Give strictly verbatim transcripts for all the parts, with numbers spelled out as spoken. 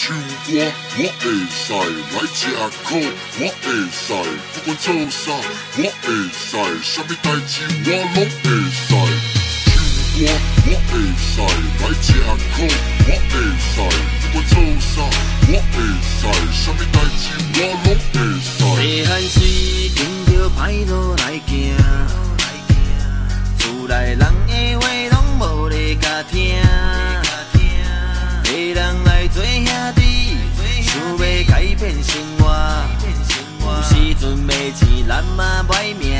唱歌我会使，来吃苦我会使，不管做啥我会使，啥物代志我拢会使。唱歌我会使，来吃苦我会使，不管做啥我会使，啥物代志我拢会使。 细汉时跟着歹路来行，厝内人的话拢无咧甲听。个人来做兄弟，想要改变生活，有时阵没钱，咱嘛歹命。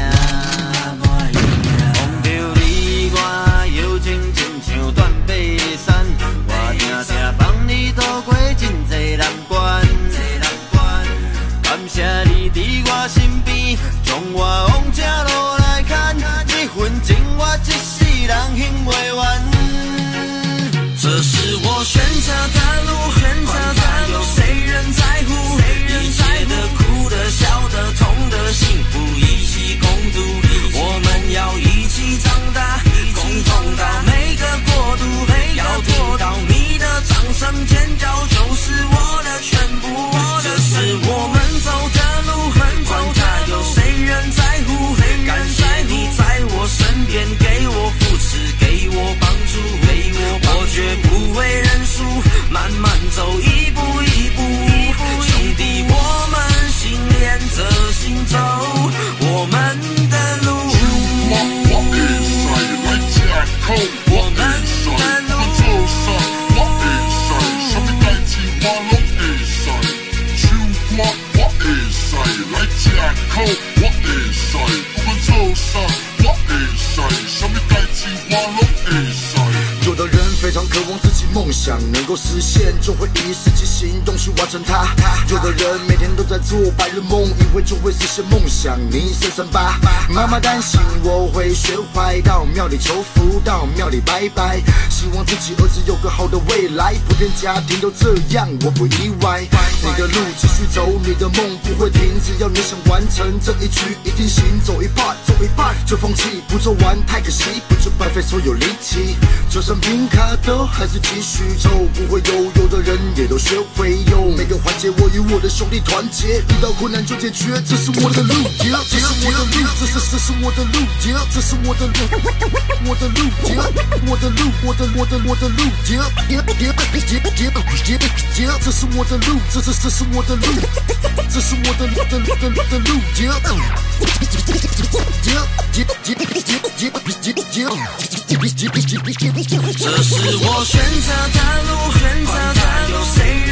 望着你我摇情亲像断背山，我定定帮你渡过真济难关。感谢你伫我身边，将我往正路来牵，这份情我一世人还袂完。这是我选择的路，选择的路，谁人在乎？一切的苦的、笑的、痛的、幸福一起共度。我们要一起长大，共同到每个国度。要听到你的掌声尖叫，就是我的全部。这是我们走的路，管他有谁人在乎。感谢你在我身边，给我扶持，给我帮助，给我帮助。我绝不会认输，慢慢走，一步一步。兄弟，我们心连着心走我们的路。 我会使，来吃苦我会使，不管做啥我会使，啥物代志我拢会使。唱歌我会使，来吃苦我会使，不管做啥我会使，啥物代志我拢会使。 有的人非常渴望自己梦想能够实现，就会以实际行动去完成它。有的人每天都在做白日梦，以为就会实现梦想。你省省吧，妈妈担心我会学坏，到庙里求福，到庙里拜拜，希望自己儿子有个好的未来。普遍家庭都这样，我不意外。你的路继续走，你的梦不会停，只要你想完成这一局，一定行。走一半，走一半就放弃，不做完太可惜，不就白费所有力气。就算拼卡都还是继续抽，不会游泳的人也都学会游。每个环节我与我的兄弟团结，遇到困难就解决，这是我的路，这是我的路，这是这是我的路，这是我的路，我的路，我的路，我的我的我的路，这是我的路，这是这是我的路，这是我的的的的的路，这是我选择的路，选择的路，有谁